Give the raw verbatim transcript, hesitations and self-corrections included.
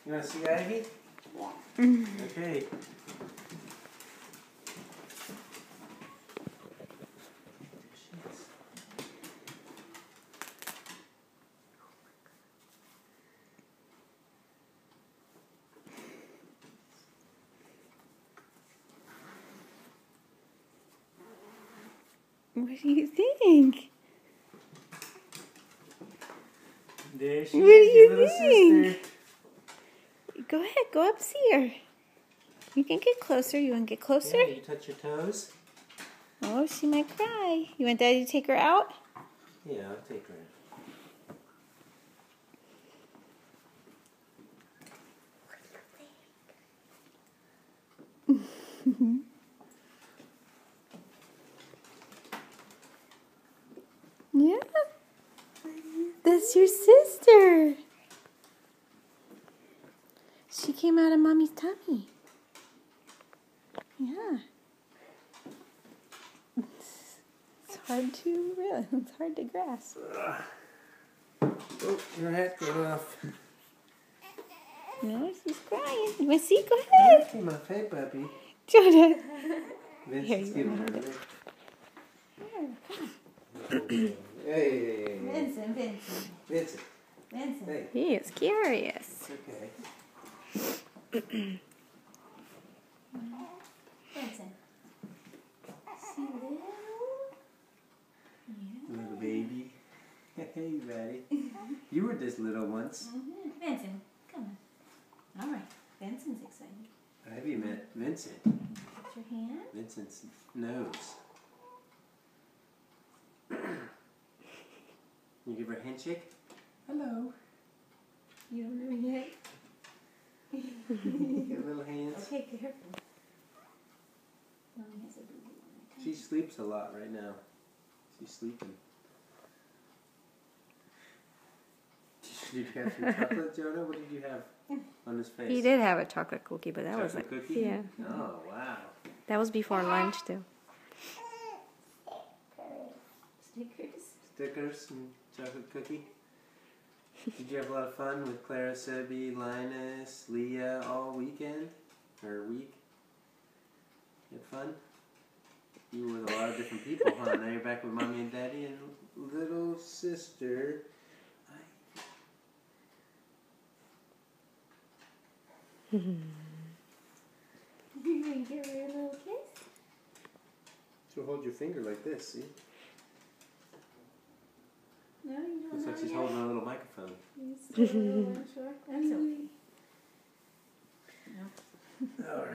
You want to see Ivy? Mm. Okay. What do you think? There she What do is, you your little think? sister. Go ahead, go up, see her. You can get closer. You want to get closer? Yeah, you touch your toes? Oh, she might cry. You want Daddy to take her out? Yeah, I'll take her. Yeah. That's your sister. She came out of Mommy's tummy. Yeah. It's hard to realize. It's hard to grasp. Oh, your hat came off. No, she's crying. You want to see? Go ahead. It came off. Hey, puppy. Jonah. Vincent's Here, you giving wanna her hold a lick. Hey. Vincent, Vincent. Vincent. Vincent. Hey. He is curious. Okay. Vincent. See little? Yeah. Little baby. Hey, buddy. You were this little once. Mm-hmm. Vincent, come on. All right. Vincent's excited. Have you met Vincent? Put your hand. Vincent's nose. You give her a handshake? Hello. You don't know yet? Your little hands. Okay, careful. Mommy has a boo-boo on her She sleeps a lot right now. She's sleeping. Did you have some chocolate, Jonah? What did you have on his face? He did have a chocolate cookie, but that chocolate was like, cookie? yeah. Oh, wow. That was before lunch too. Snickers. Stickers and chocolate cookie. Did you have a lot of fun with Clara, Sebby, Linus, Leah all weekend? Or week? You had fun? You were with a lot of different people, huh? Now you're back with Mommy and Daddy and little sister. You gonna give her a little kiss? So hold your finger like this, see? No, you don't Looks know like she's yet. holding a little microphone. You still want to show